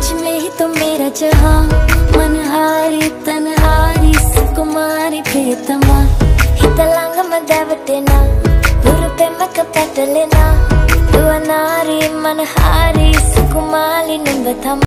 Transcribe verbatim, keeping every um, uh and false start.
तुझ में ही तो मेरा जहां, मनहारी तनहारी सुकुमारी प्रियतमा, हितलांग मदावटेना पुरुपे मकपटलेना, दुआ नारी मनहारी सुकुमारी निंबतमा।